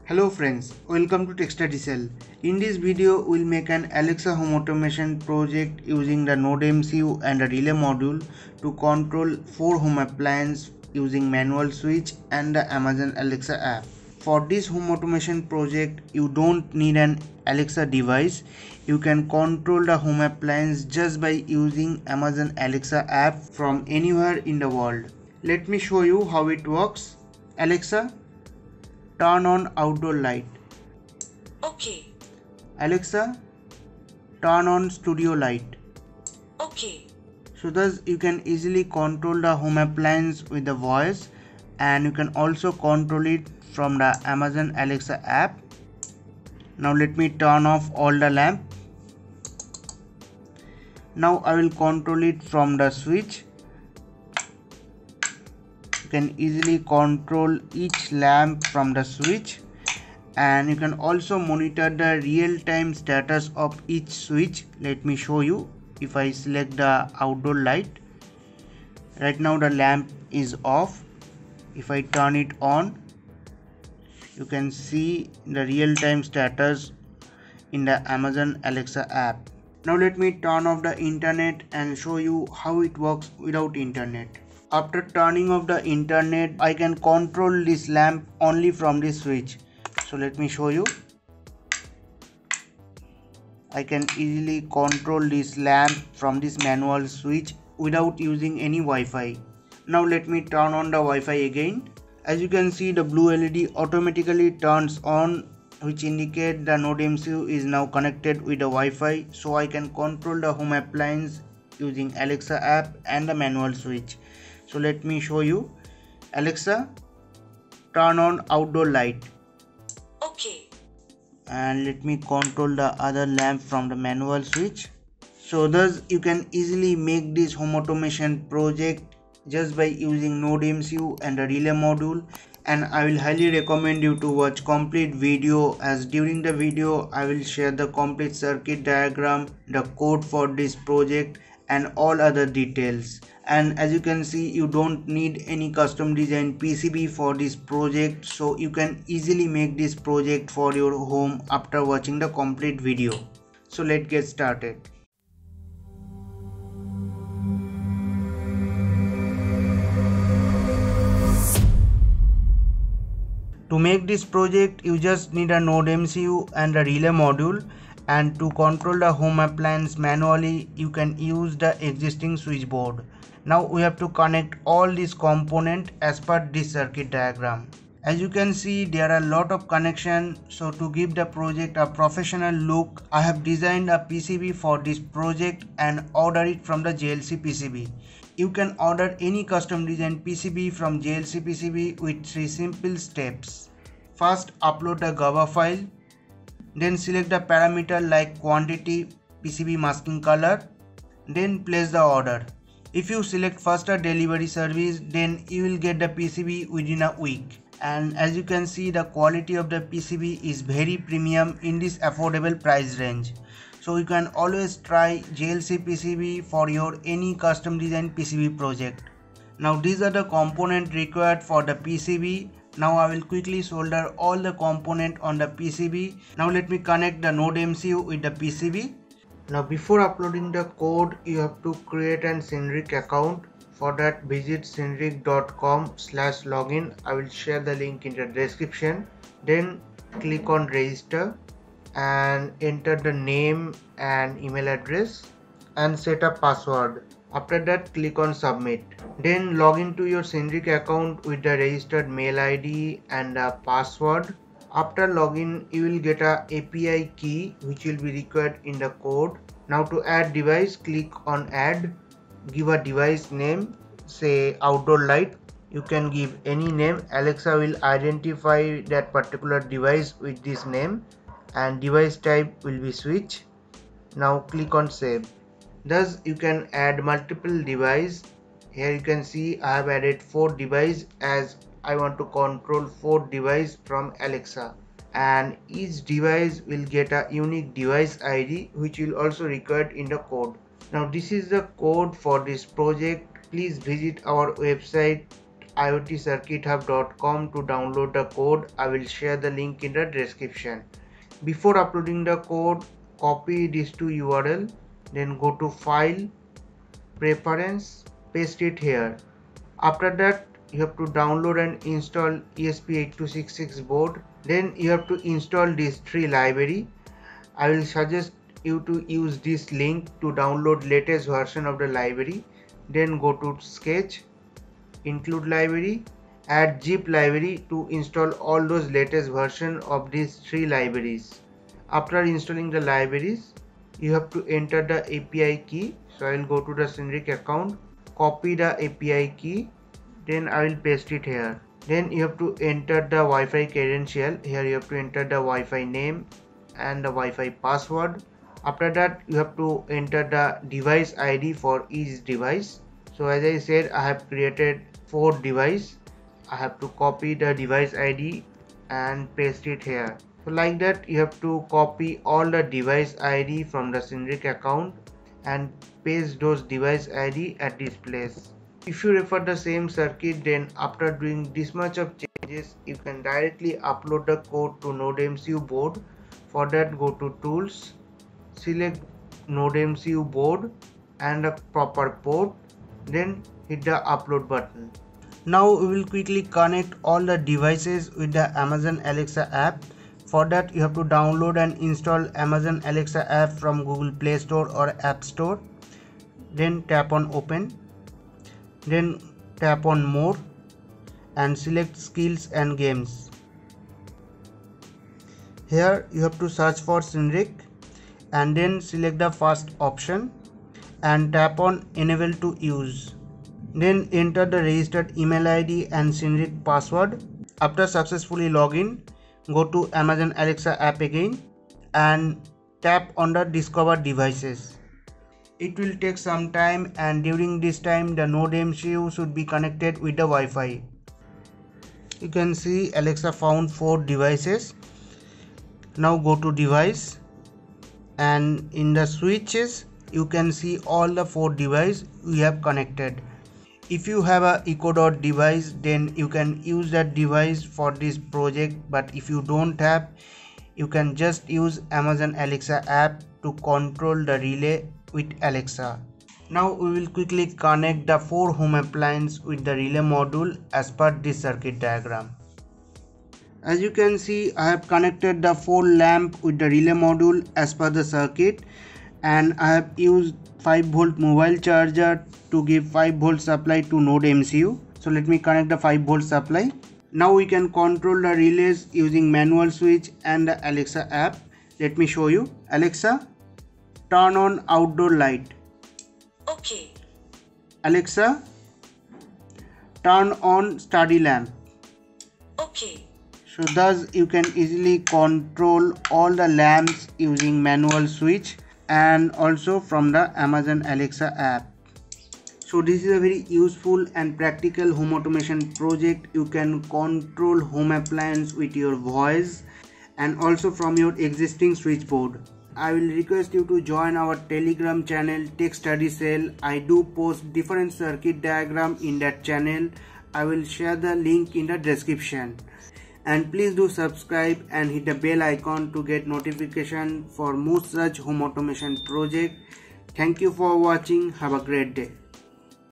Hello friends, welcome to TextIDCell. In this video, we'll make an Alexa home automation project using the NodeMCU and a relay module to control 4 home appliances using manual switch and the Amazon Alexa app. For this home automation project, you don't need an Alexa device. You can control the home appliance just by using Amazon Alexa app from anywhere in the world. Let me show you how it works. Alexa, turn on outdoor light. Okay. Alexa, turn on studio light. Okay. So thus you can easily control the home appliance with the voice, and you can also control it from the Amazon Alexa app. Now let me turn off all the lamp. Now I will control it from the switch. You can easily control each lamp from the switch, and you can also monitor the real-time status of each switch. Let me show you. If I select the outdoor light, right now the lamp is off. If I turn it on, you can see the real-time status in the Amazon Alexa app. Now let me turn off the internet and show you how it works without internet. After turning off the internet, I can control this lamp only from this switch. So let me show you. I can easily control this lamp from this manual switch without using any Wi-Fi. Now let me turn on the Wi-Fi again. As you can see, the blue LED automatically turns on, which indicate the NodeMCU is now connected with the Wi-Fi, so I can control the home appliance using Alexa app and the manual switch. So let me show you. Alexa, turn on outdoor light. Okay. And let me control the other lamp from the manual switch. So thus you can easily make this home automation project just by using NodeMCU and a relay module, and I will highly recommend you to watch complete video, as during the video I will share the complete circuit diagram, the code for this project and all other details. And as you can see, you don't need any custom design PCB for this project, so you can easily make this project for your home after watching the complete video. So let's get started. To make this project, you just need a NodeMCU and a relay module, and to control the home appliance manually, you can use the existing switchboard. Now we have to connect all these components as per this circuit diagram. As you can see, there are a lot of connections, so to give the project a professional look, I have designed a PCB for this project and order it from the JLC PCB. You can order any custom design PCB from JLC PCB with 3 simple steps. First, upload the GAVA file, then select the parameter like quantity, PCB masking color, then place the order. If you select faster delivery service, then you will get the PCB within a week. And as you can see, the quality of the PCB is very premium in this affordable price range. So you can always try JLC PCB for your any custom design PCB project. Now these are the components required for the PCB. Now I will quickly solder all the components on the PCB. Now let me connect the NodeMCU with the PCB. Now before uploading the code, you have to create an Synric account. For that, visit synric.com/login. I will share the link in the description. Then click on register and enter the name and email address and set a password. After that, click on submit. Then log into your Synric account with the registered mail ID and a password. After login, you will get a API key which will be required in the code. Now to add device, click on add. Give a device name, say outdoor light. You can give any name. Alexa will identify that particular device with this name, and device type will be switch. Now click on save. Thus you can add multiple devices. Here you can see I have added 4 devices, as I want to control 4 devices from Alexa, and each device will get a unique device ID which will also required in the code. Now this is the code for this project. Please visit our website iotcircuithub.com to download the code. I will share the link in the description. Before uploading the code, copy this to URL, then go to File, Preference, paste it here. After that, you have to download and install ESP8266 board. Then you have to install these three library. I will suggest you to use this link to download latest version of the library. Then go to Sketch, Include Library, add zip library to install all those latest version of these three libraries. After installing the libraries, you have to enter the API key. So I will go to the Synric account, copy the API key, then I will paste it here. Then you have to enter the Wi-Fi credential. Here you have to enter the Wi-Fi name and the Wi-Fi password. After that, you have to enter the device ID for each device. So as I said, I have created 4 devices. I have to copy the device ID and paste it here. So like that, you have to copy all the device ID from the Synric account and paste those device ID at this place. If you refer the same circuit, then after doing this much of changes, you can directly upload the code to NodeMCU board. For that, go to Tools, select NodeMCU board and a proper port, then hit the upload button. Now we will quickly connect all the devices with the Amazon Alexa app. For that, you have to download and install Amazon Alexa app from Google Play Store or App Store. Then tap on Open. Then tap on More and select Skills and Games. Here you have to search for Synric and then select the first option and tap on Enable to Use. Then enter the registered email ID and Synric password. After successfully login, go to Amazon Alexa app again and tap on the Discover Devices. It will take some time, and during this time the NodeMCU should be connected with the Wi-Fi. You can see Alexa found 4 devices. Now go to Device and in the switches you can see all the 4 devices we have connected. If you have a Echo Dot device, then you can use that device for this project, but if you don't have, you can just use Amazon Alexa app to control the relay with Alexa. Now we will quickly connect the 4 home appliances with the relay module as per this circuit diagram. As you can see, I have connected the 4 lamp with the relay module as per the circuit, and I have used 5V mobile charger to give 5V supply to NodeMCU. So let me connect the 5V supply. Now we can control the relays using manual switch and the Alexa app. Let me show you. Alexa, turn on outdoor light. Okay. Alexa, turn on study lamp. Okay. So thus you can easily control all the lamps using manual switch and also from the Amazon Alexa app. So this is a very useful and practical home automation project. You can control home appliance with your voice and also from your existing switchboard. I will request you to join our Telegram channel Tech Study Cell. I do post different circuit diagram in that channel. I will share the link in the description. And please do subscribe and hit the bell icon to get notification for more such home automation project. Thank you for watching. Have a great day.